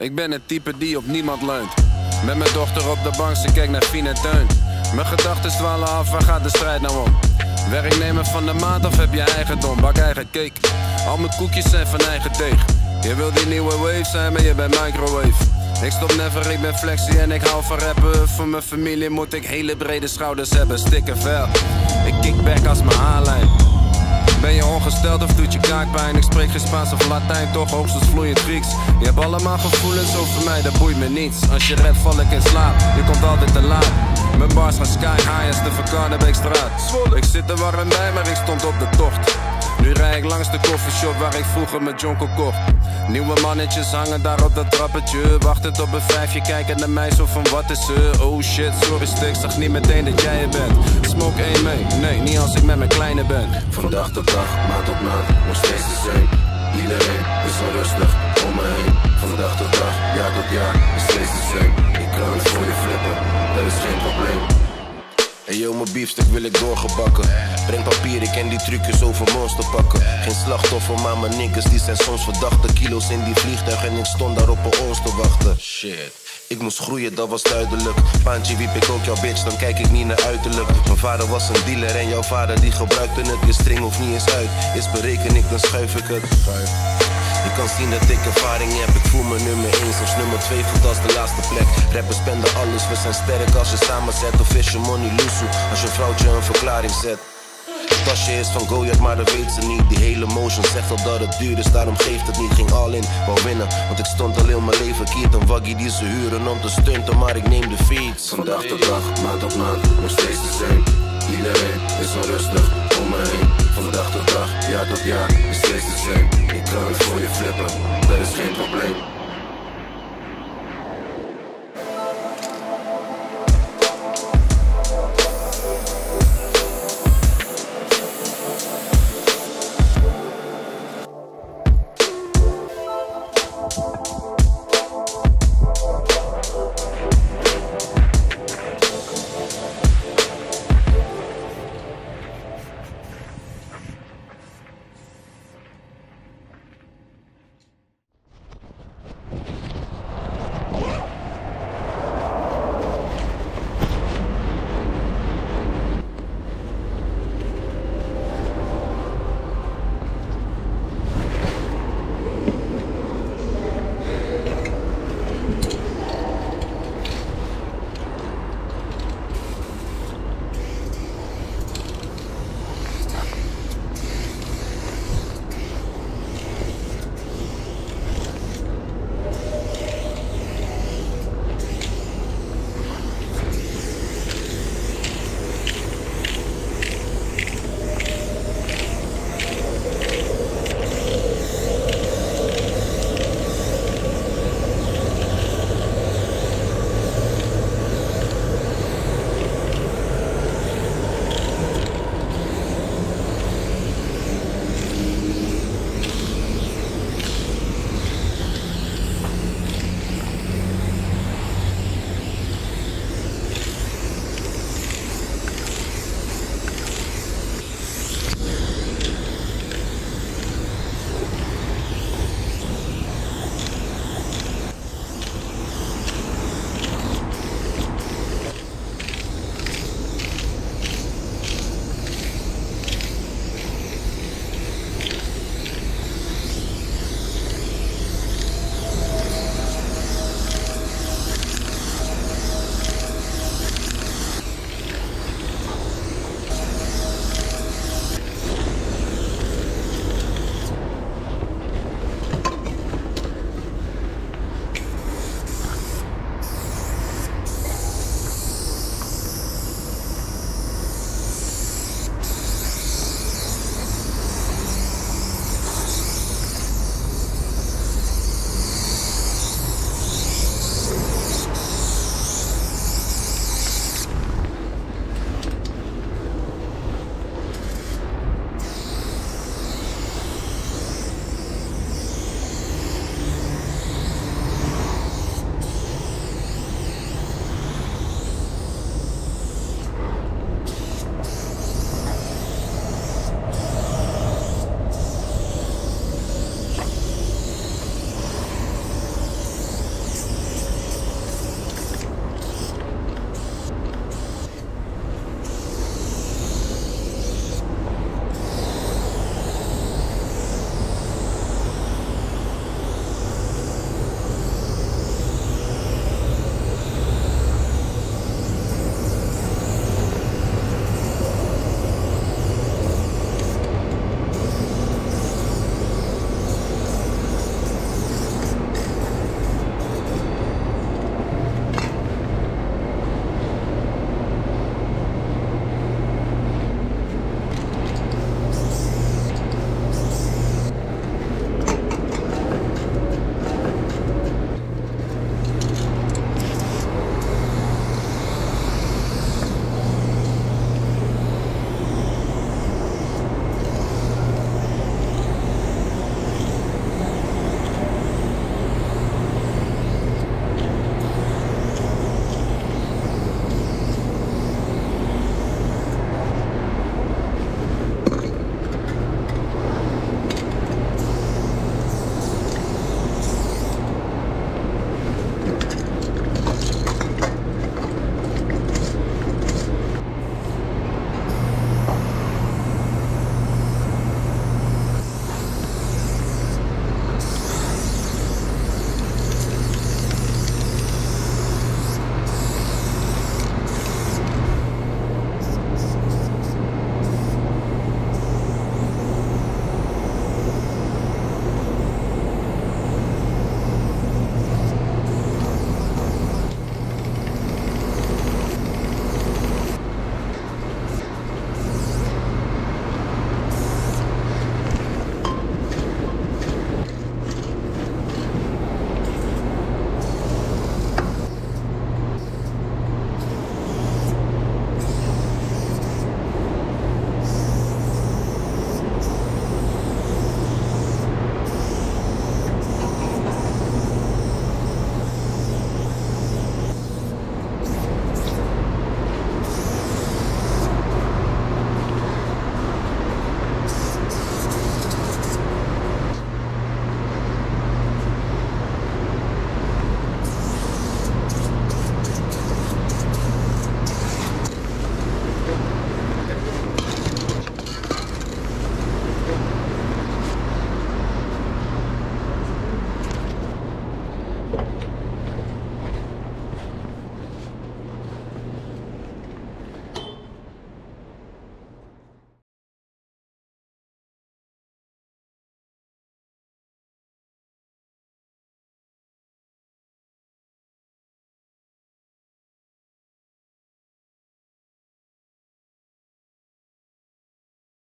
Ik ben het type die op niemand leunt. Met mijn dochter op de bank, ze kijkt naar Fien en Teun. Mijn gedachten dwalen af, waar gaat de strijd nou om? Werknemer van de maand of heb je eigendom? Bak eigen cake. Al mijn koekjes zijn van eigen deeg. Je wil die nieuwe wave zijn, maar je bent microwave. Ik stop never, ik ben flexie en ik hou van rappen. Voor mijn familie moet ik hele brede schouders hebben. Stikken vel, ik kick back als mijn haarlijn. Ben je ongesteld of doet je kaakpijn? Ik spreek geen Spaans of Latijn, toch hoogstens vloeiend Grieks. Je hebt allemaal gevoelens over mij, dat boeit me niets. Als je redt val ik in slaap, je komt altijd te laat. Mijn bars gaan sky high als de Verkaardenbeekstraat. Ik zit er warm bij, maar ik stond op de tocht. Nu rij ik langs de koffieshop waar ik vroeger mijn jonko kocht. Nieuwe mannetjes hangen daar op dat trappetje. Wachtend op een vijfje, kijken naar mij zo van wat is er? Oh shit, sorry stik, zag niet meteen dat jij er bent. Smoke één mee, nee, niet als ik met mijn kleine ben. Van dag tot dag, maand op maand, nog steeds de same. Iedereen is onrustig om me heen. Van dag tot dag, jaar tot jaar, nog steeds de same. Ik kan het voor je flippen, dat is geen probleem. Hey yo, mijn biefstuk wil ik doorgebakken. Breng papier, ik ken die trucjes over monster pakken. Geen slachtoffer, maar mijn niggas die zijn soms verdachte. Kilo's in die vliegtuig en ik stond daar op een ons te wachten. Shit. Ik moest groeien, dat was duidelijk. Paantje wiep ik ook jouw bitch, dan kijk ik niet naar uiterlijk. Mijn vader was een dealer en jouw vader die gebruikte het. Je string hoeft niet eens uit, is bereken ik, dan schuif ik het. Je kan zien dat ik ervaring heb, ik voel me nummer 1, zelfs nummer 2 voelt als de laatste plek. Rappers spenden alles, we zijn sterk als je samen zet. Of is je money loesoe, als je vrouwtje een verklaring zet. Het tasje is van Goliath, maar dat weet ze niet. Die hele motion zegt al dat het duur is, daarom geeft het niet. Ging all in, wou winnen, want ik stond al heel mijn leven. Kiert een waggie die ze huren om te stunten, maar ik neem de fiets. Van dag tot dag, maand op maand, nog steeds de same. Iedereen is onrustig om me heen. Van dag tot dag, jaar tot jaar, is steeds de same. Ik kan het voor je flippen, dat is geen probleem.